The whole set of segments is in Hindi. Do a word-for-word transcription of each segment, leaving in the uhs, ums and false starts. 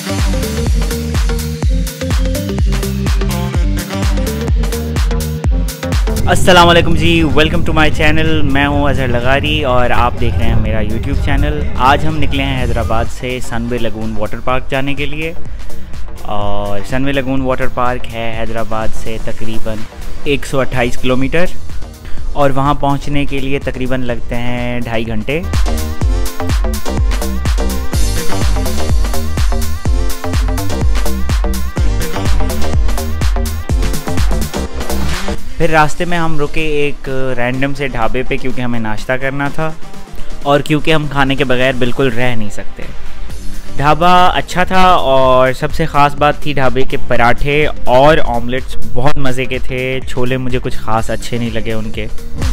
अस्सलाम वालेकुम जी, वेलकम टू माय चैनल। मैं हूं अजहर लगारी और आप देख रहे हैं मेरा यूट्यूब चैनल। आज हम निकले हैं हैदराबाद से सनवे लगून वाटर पार्क जाने के लिए। और सनवे लगून वाटर पार्क है हैदराबाद से तकरीबन एक सौ अट्ठाईस किलोमीटर और वहां पहुंचने के लिए तकरीबन लगते हैं ढाई घंटे। फिर रास्ते में हम रुके एक रैंडम से ढाबे पे क्योंकि हमें नाश्ता करना था और क्योंकि हम खाने के बगैर बिल्कुल रह नहीं सकते। ढाबा अच्छा था और सबसे ख़ास बात थी ढाबे के पराठे और ऑमलेट्स बहुत मज़े के थे। छोले मुझे कुछ ख़ास अच्छे नहीं लगे उनके।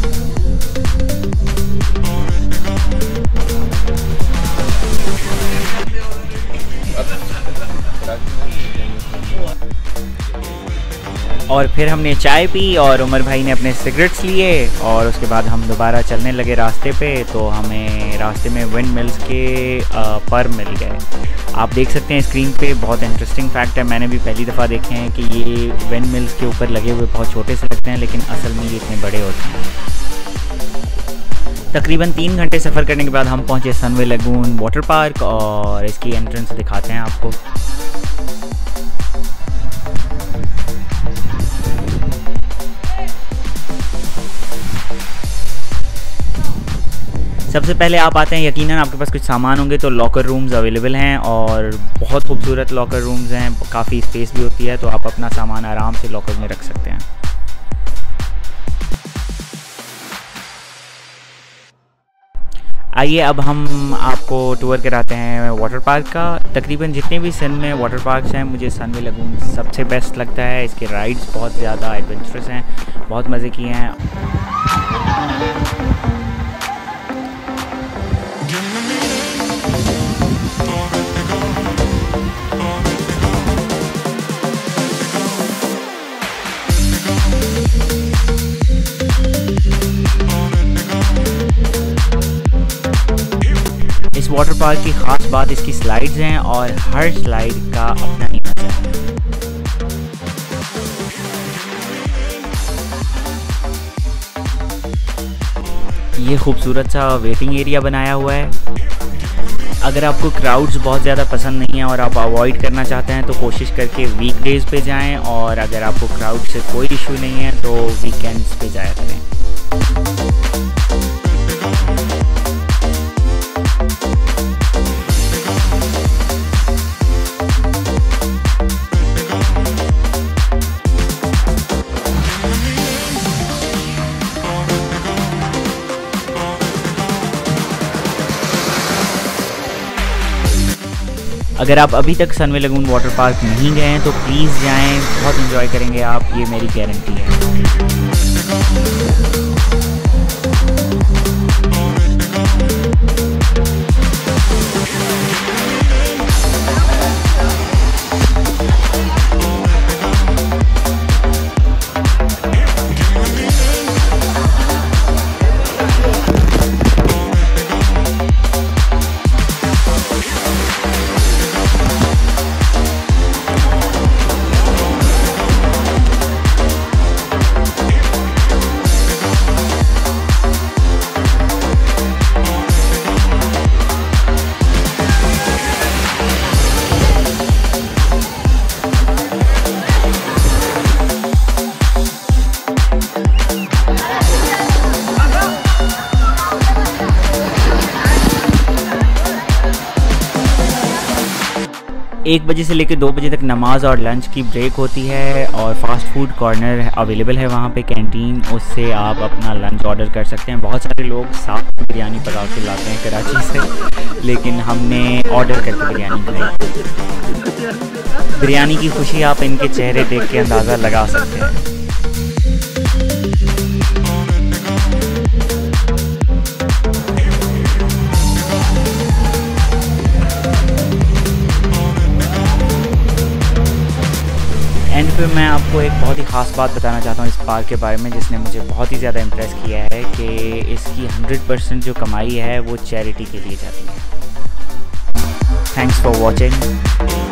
और फिर हमने चाय पी और उमर भाई ने अपने सिगरेट्स लिए और उसके बाद हम दोबारा चलने लगे रास्ते पे। तो हमें रास्ते में विंड मिल्स के पर मिल गए। आप देख सकते हैं स्क्रीन पे, बहुत इंटरेस्टिंग फैक्ट है। मैंने भी पहली दफ़ा देखे हैं कि ये विंड मिल्स के ऊपर लगे हुए बहुत छोटे से लगते हैं लेकिन असल में ये इतने बड़े होते हैं। तकरीबन तीन घंटे सफ़र करने के बाद हम पहुँचे सनवे लगून वाटर पार्क और इसकी एंट्रेंस दिखाते हैं आपको। सबसे पहले आप आते हैं, यकीनन आपके पास कुछ सामान होंगे तो लॉकर रूम्स अवेलेबल हैं और बहुत खूबसूरत लॉकर रूम्स हैं। काफ़ी स्पेस भी होती है तो आप अपना सामान आराम से लॉकर में रख सकते हैं। आइए अब हम आपको टूर कराते हैं वाटर पार्क का। तकरीबन जितने भी सन में वाटर पार्क्स हैं मुझे सनवे लगून सबसे बेस्ट लगता है। इसके राइड्स बहुत ज़्यादा एडवेंचरस हैं, बहुत मज़े किए हैं। इस वाटर पार्क की ख़ास बात इसकी स्लाइड्स हैं और हर स्लाइड का अपना ही मज़ा है। ये खूबसूरत सा वेटिंग एरिया बनाया हुआ है। अगर आपको क्राउड्स बहुत ज़्यादा पसंद नहीं है और आप अवॉइड करना चाहते हैं तो कोशिश करके वीकडेज़ पे जाएं और अगर आपको क्राउड से कोई इशू नहीं है तो वीकेंड्स पे जाया करें। अगर आप अभी तक सनवे लगून वाटर पार्क नहीं गए हैं तो प्लीज़ जाएं, बहुत एंजॉय करेंगे आप, ये मेरी गारंटी है। एक बजे से लेकर दो बजे तक नमाज और लंच की ब्रेक होती है और फास्ट फूड कॉर्नर अवेलेबल है वहाँ पे, कैंटीन, उससे आप अपना लंच ऑर्डर कर सकते हैं। बहुत सारे लोग साथ बिरयानी पका के लाते हैं कराची से, लेकिन हमने ऑर्डर करके बिरयानी खाई। बिरयानी की खुशी आप इनके चेहरे देख के अंदाज़ा लगा सकते हैं। एंड पे मैं आपको एक बहुत ही ख़ास बात बताना चाहता हूँ इस पार्क के बारे में, जिसने मुझे बहुत ही ज़्यादा इम्प्रेस किया है कि इसकी हंड्रेड परसेंट जो कमाई है वो चैरिटी के लिए जाती है। Thanks for watching.